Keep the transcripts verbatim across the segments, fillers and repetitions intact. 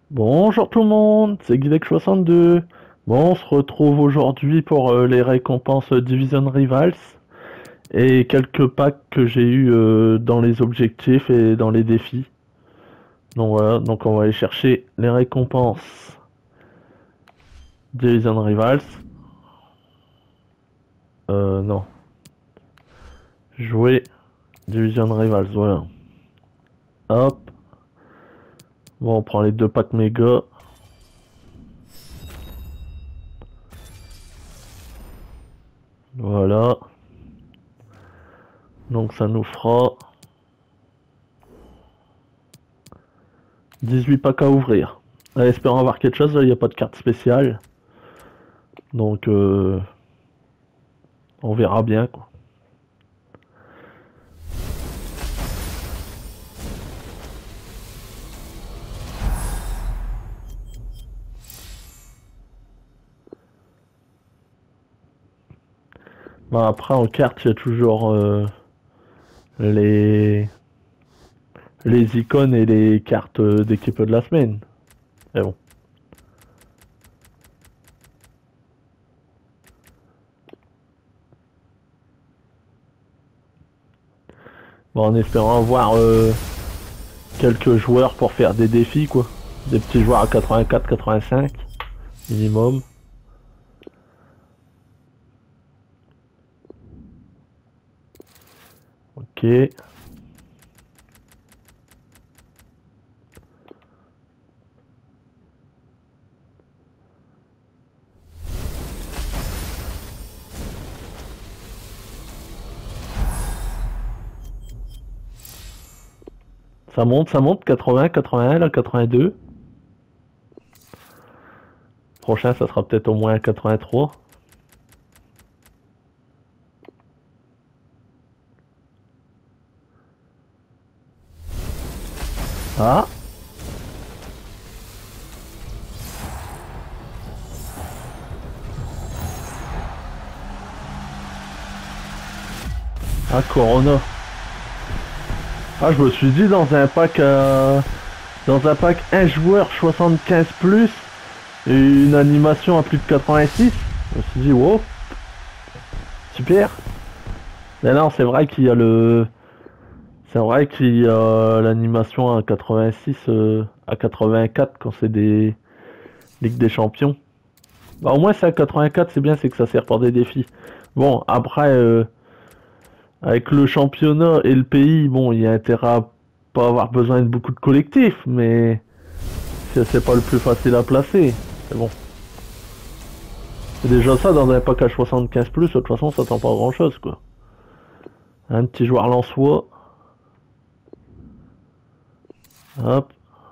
Bonjour tout le monde, c'est Guidec soixante-deux. Bon, on se retrouve aujourd'hui pour euh, les récompenses euh, Division Rivals et quelques packs que j'ai eu euh, dans les objectifs et dans les défis. Donc voilà, donc on va aller chercher les récompenses Division Rivals. Euh, non. Jouer Division Rivals, voilà. Hop. Bon, on prend les deux packs méga. Voilà. Donc ça nous fera dix-huit packs à ouvrir. En espérant avoir quelque chose, il n'y a pas de carte spéciale. Donc euh, on verra bien quoi. Bon, après en carte il y a toujours euh, les les icônes et les cartes d'équipe de la semaine. Mais bon. Bon, en espérant avoir euh, quelques joueurs pour faire des défis quoi. Des petits joueurs à quatre-vingt-quatre quatre-vingt-cinq minimum. Ok. Ça monte, ça monte, quatre-vingts, quatre-vingt-un, là, quatre-vingt-deux. Prochain, ça sera peut-être au moins quatre-vingt-trois. Ah! Ah, Corona. Ah, je me suis dit dans un pack euh, dans un pack un joueur soixante-quinze plus et une animation à plus de quatre-vingt-six. Je me suis dit wow, super. Mais non, c'est vrai qu'il y a le c'est vrai qu'il y a l'animation à quatre-vingt-six euh, à quatre-vingt-quatre quand c'est des Ligue des Champions. Bah au moins c'est à quatre-vingt-quatre, c'est bien, c'est que ça sert pour des défis. Bon, après euh, avec le championnat et le pays, bon, il y a intérêt à pas avoir besoin de beaucoup de collectifs, mais c'est pas le plus facile à placer. C'est bon. C'est déjà ça dans un pack à soixante-quinze plus, de toute façon ça tend pas grand chose quoi. Un petit joueur Lensois. Hop.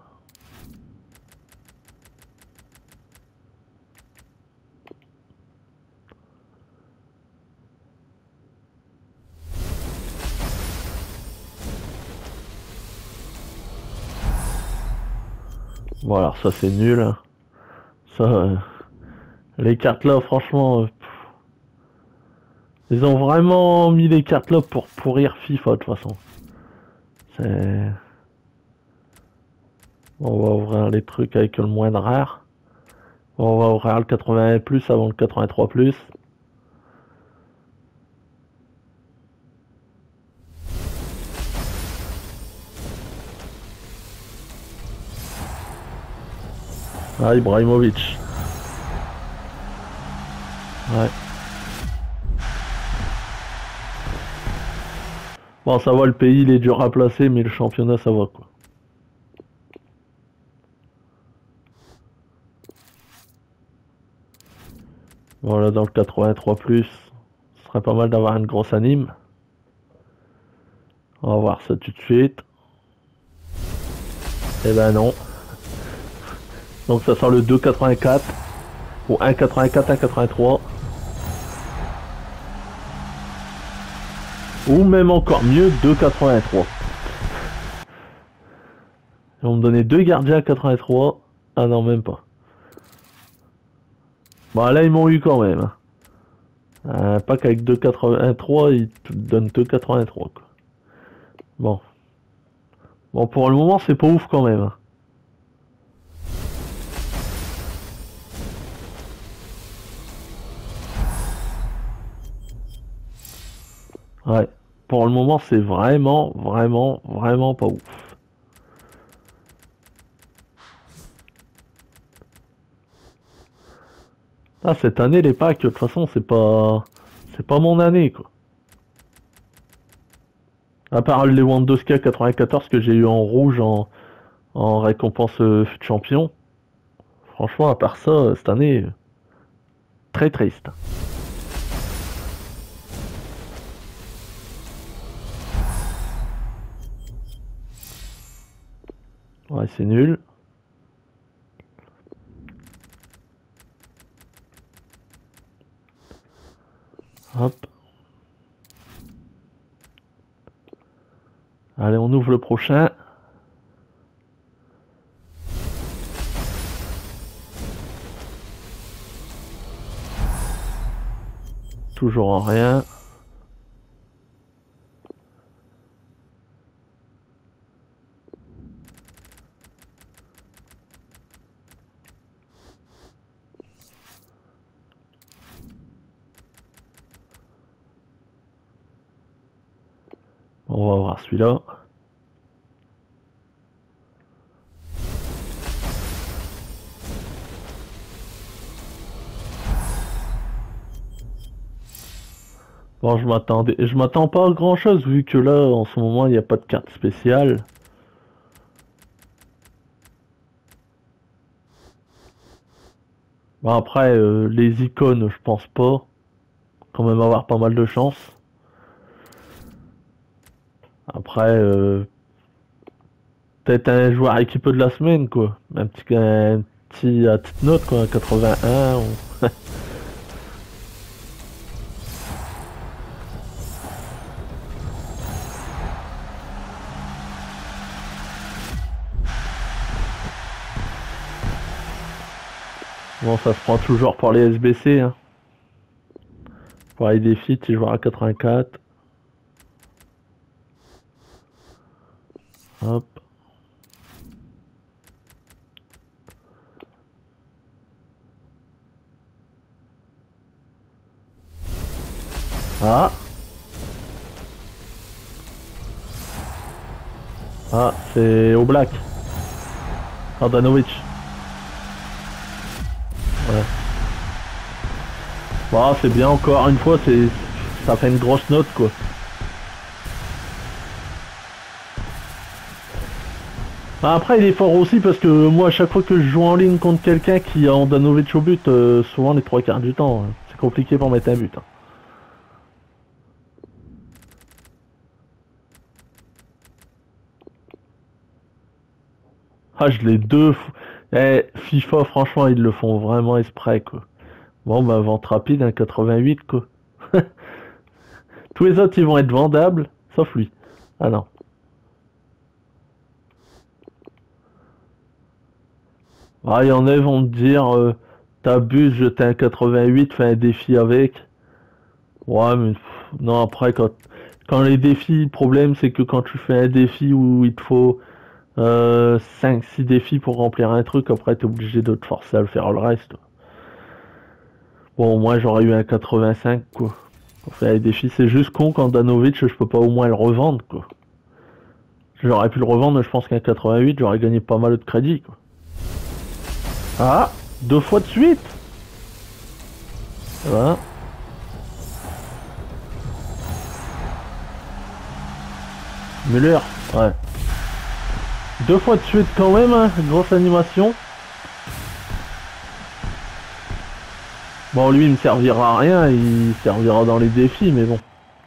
Bon alors ça c'est nul. Hein. Ça, euh, les cartes là franchement, euh, ils ont vraiment mis les cartes là pour pourrir FIFA de toute façon. C'est... On va ouvrir les trucs avec le moins de rare. On va ouvrir le quatre-vingt-un plus avant le quatre-vingt-trois plus. Ah, Ibrahimovic. Ouais. Bon, ça va, le pays, il est dur à placer, mais le championnat, ça va, quoi. Voilà, dans le quatre-vingt-trois plus, ce serait pas mal d'avoir une grosse anime. On va voir ça tout de suite. Eh ben non. Donc ça sent le deux quatre-vingt-quatre. Ou un quatre-vingt-quatre, un quatre-vingt-trois. Ou même encore mieux, deux quatre-vingt-trois. Ils vont me donner deux gardiens à quatre-vingt-trois. Ah non, même pas. Bon, là, ils m'ont eu quand même. Hein. Un pack avec deux quatre-vingt-trois, ils te donnent deux quatre-vingt-trois. Quoi. Bon. Bon, pour le moment, c'est pas ouf quand même. Hein. pour le moment, c'est vraiment, vraiment, vraiment pas ouf. Ah, cette année, les packs, de toute façon, c'est pas... C'est pas mon année, quoi. À part les Lewandowski quatre-vingt-quatorze que j'ai eu en rouge en, en récompense euh, fut champion. Franchement, à part ça, euh, cette année, euh, très triste. Ouais, c'est nul. Hop. Allez, on ouvre le prochain. Toujours en rien. On va voir celui-là. Bon, je m'attendais, je m'attends pas à grand chose vu que là, en ce moment, il n'y a pas de carte spéciale. Bon, après, euh, les icônes, je pense pas. Quand même avoir pas mal de chance. Après, euh, peut-être un joueur équipé de la semaine, quoi. Un petit, un petit, à petite note, quoi, quatre-vingt-un. Ou... Bon, ça se prend toujours pour les S B C, hein. Pour les défis, tu joueurs à quatre-vingt-quatre. Hop. Ah. Ah, c'est au black. Handanovic. Ouais. Bon, c'est bien encore une fois, c'est ça fait une grosse note, quoi. Bah, après, il est fort aussi parce que moi, à chaque fois que je joue en ligne contre quelqu'un qui a Handanovic au but, euh, souvent les trois quarts du temps, hein, c'est compliqué pour mettre un but, hein. Ah, je l'ai deux fois. Eh, FIFA, franchement, ils le font vraiment exprès, quoi. Bon, bah, vente rapide, un quatre-vingt-huit, quoi. Tous les autres, ils vont être vendables, sauf lui. Ah non. Ah, il y en a, ils vont te dire, euh, t'abuses, je t'ai un quatre-vingt-huit, fais un défi avec. Ouais, mais pff, non, après, quand, quand les défis, le problème, c'est que quand tu fais un défi où il te faut euh, cinq six défis pour remplir un truc, après, t'es obligé de te forcer à le faire le reste. Bon, moi, j'aurais eu un quatre-vingt-cinq, quoi. Pour faire les défis, c'est juste con quand Danovic, je peux pas au moins le revendre, quoi. J'aurais pu le revendre, mais je pense qu'un quatre-vingt-huit, j'aurais gagné pas mal de crédit, quoi. Ah, deux fois de suite. Voilà. Müller, ouais. Deux fois de suite quand même, hein. Grosse animation. Bon, lui, il me servira à rien, il servira dans les défis, mais bon.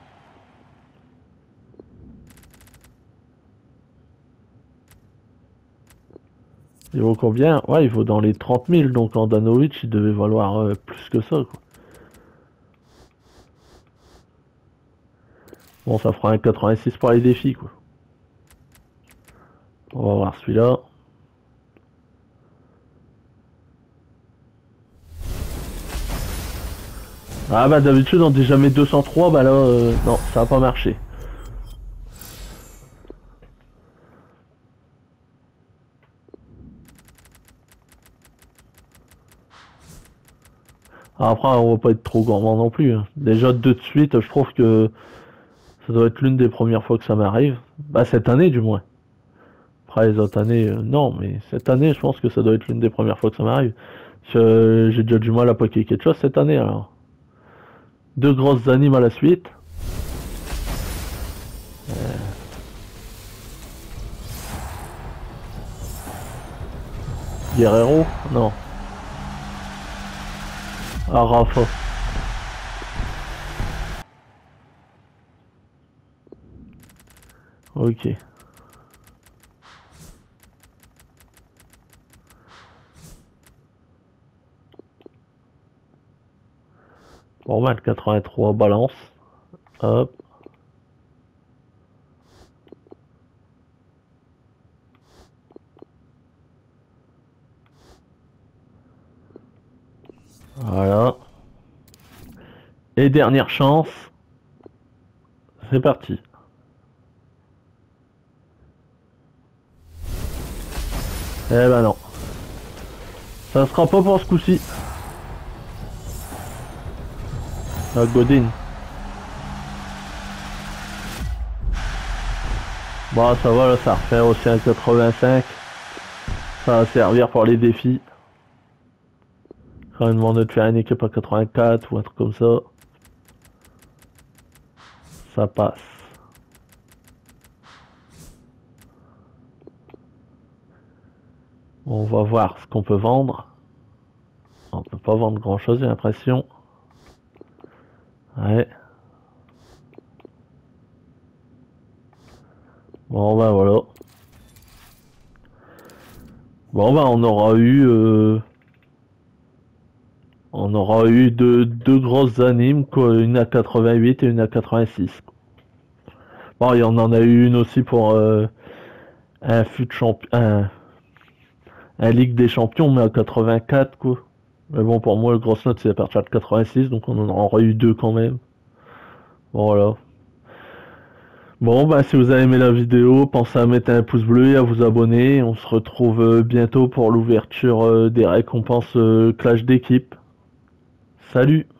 Il vaut combien? Ouais, il vaut dans les trente mille, donc en Danovic, il devait valoir euh, plus que ça, quoi. Bon, ça fera un quatre-vingt-six pour les défis, quoi. On va voir celui-là. Ah bah d'habitude on dit jamais deux cent trois, bah là, euh, non, ça a pas marché. Après, on va pas être trop gourmand non plus, hein. Déjà deux de suite, je trouve que Ça doit être l'une des premières fois que ça m'arrive. Bah cette année du moins. Après les autres années, euh, non, mais cette année, je pense que ça doit être l'une des premières fois que ça m'arrive. Je- J'ai déjà du mal à paquer quelque chose cette année alors. Deux grosses animes à la suite. Guerrero? Non. Ah, Rafa. Ok. Bon, bah, le quatre-vingt-trois balance. Hop. Voilà. Et dernière chance. C'est parti. Eh ben non. Ça sera pas pour ce coup-ci. Ah, Godin. Bon, ça va, là, ça refait aussi un quatre-vingt-cinq. Ça va servir pour les défis. Quand il demande de faire une équipe à quatre-vingt-quatre ou un truc comme ça. Ça passe. On va voir ce qu'on peut vendre. On peut pas vendre grand chose, j'ai l'impression. Ouais. Bon ben voilà. Bon ben on aura eu euh, on aura eu deux, deux grosses animes, quoi, une à quatre-vingt-huit et une à quatre-vingt-six. Bon, il y en en a eu une aussi pour euh, un fut champion, un, un Ligue des Champions, mais à quatre-vingt-quatre quoi. Mais bon, pour moi, le grosse note c'est à partir de quatre-vingt-six, donc on en aura eu deux quand même. Voilà. Bon, bah si vous avez aimé la vidéo, pensez à mettre un pouce bleu et à vous abonner. On se retrouve euh, bientôt pour l'ouverture euh, des récompenses euh, Clash d'équipe. Salut!